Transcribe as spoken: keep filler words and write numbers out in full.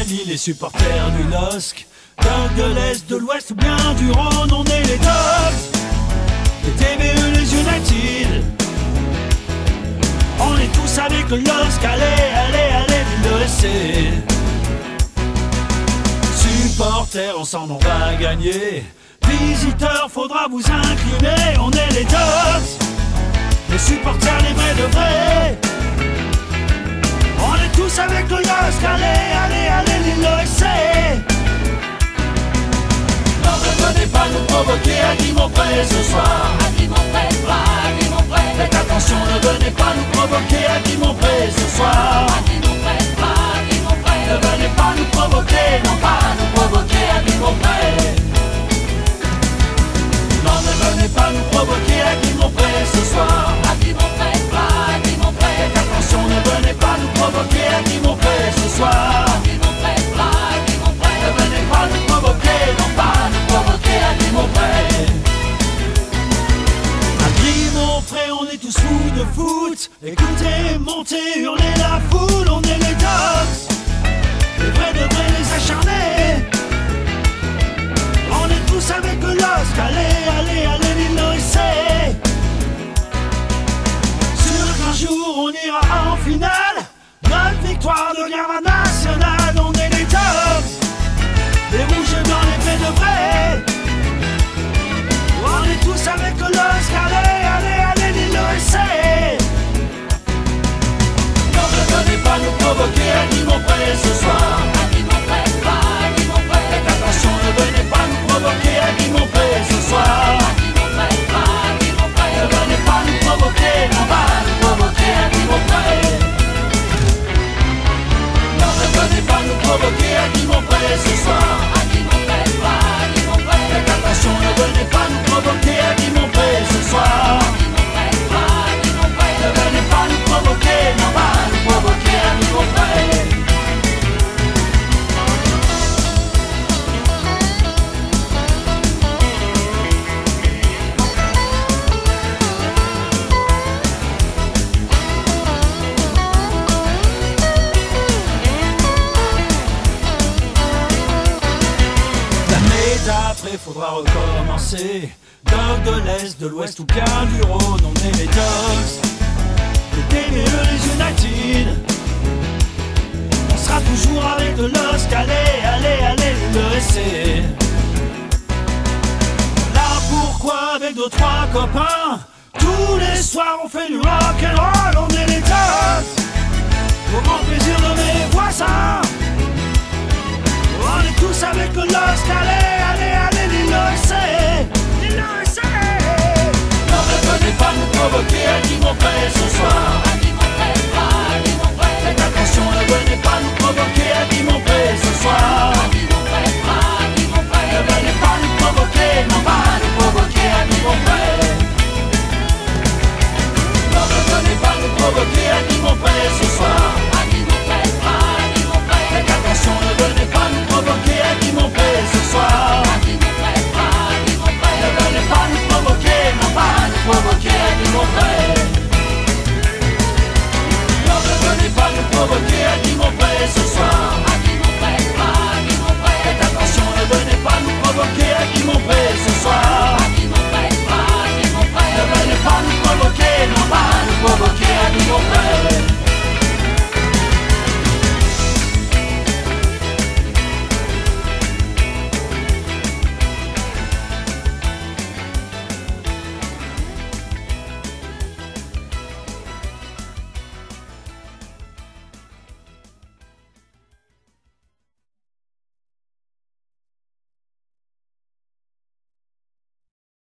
Mali, les supporters du L O S C, Dogs de l'Est, de l'Ouest ou bien du Rhône, on est les Dogs. Les T B E, les United, on est tous avec le L O S C, allez, allez, allez, l'U E C. Supporters, ensemble on va gagner. Visiteurs, faudra vous incliner, on est les Dogs. Les supporters, les vrais de vrais, on est tous avec le L O S C, allez, allez, allez, l'U E C. Non, ne venez pas nous provoquer à Guimaupré ce soir. À Guimaupré, pas à Guimaupré. Faites attention, ne venez pas nous provoquer à Guimaupré ce soir. À Guimaupré, pas à Guimaupré. Ne venez pas nous provoquer, non pas nous provoquer à Guimaupré. Non, ne venez pas nous provoquer à Guimaupré ce soir. À Guimaupré, pas à Guimaupré. Faites attention, ne venez pas nous provoquer à Guimaupré ce soir. À Guimaupré, pas à Guimaupré. Ne venez pas nous provoquer, non pas nous provoquer à Guimaupré. À Guimaupré, on est tous fous de foot. Écoutez, montez, hurlez la foule, on est les Dogs. Les vrais de vrais, les acharnés, on est tous avec le L O S C, allez, allez, allez, l'U E C. Sûr qu'un jour on ira en finale, notre victoire deviendra nationale, on est les Dogs. Les rouges dans les vrais de vrais, on est tous avec le L O S C, allez, allez, allez, l'U E C. Non, ne venez pas nous provoquer à Guimaupré ce soir. À Guimaupré, pas à Guimaupré. Faites attention, ne venez pas nous provoquer à Guimaupré ce soir. À Guimaupré, pas à Guimaupré. Ne venez pas nous provoquer, non pas nous provoquer à Guimaupré. Non, ne venez pas nous provoquer à Guimaupré ce soir. À Guimaupré, pas à Guimaupré. Faites attention, ne venez pas nous provoquer à Guimaupré ce soir. À Guimaupré, pas à Guimaupré. Ne venez pas nous provoquer, non pas nous provoquer à Guimaupré. L'année d'après faudra recommencer. Dogs de l'Est, de l'Ouest ou bien du Rhône, on est les Dogs. Les T B E, les United, on sera toujours avec le L O S C, allez, allez, allez, l'U E C. Là pourquoi avec deux trois copains, tous les soirs on fait du rock